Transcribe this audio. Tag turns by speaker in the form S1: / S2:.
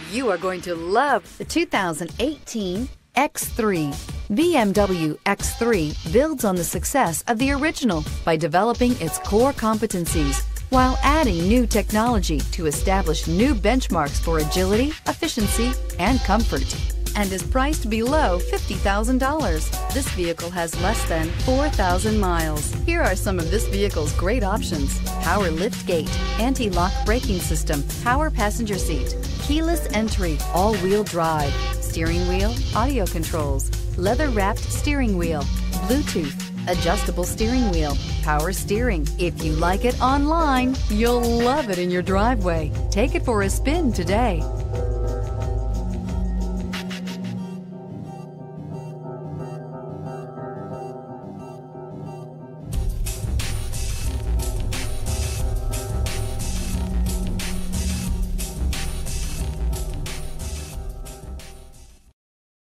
S1: You are going to love the 2018 X3. BMW X3 builds on the success of the original by developing its core competencies while adding new technology to establish new benchmarks for agility, efficiency, and comfort, and is priced below $50,000. This vehicle has less than 4,000 miles. Here are some of this vehicle's great options: power liftgate, anti-lock braking system, power passenger seat, keyless entry, all-wheel drive, steering wheel audio controls, leather-wrapped steering wheel, Bluetooth, adjustable steering wheel, power steering. If you like it online, you'll love it in your driveway. Take it for a spin today.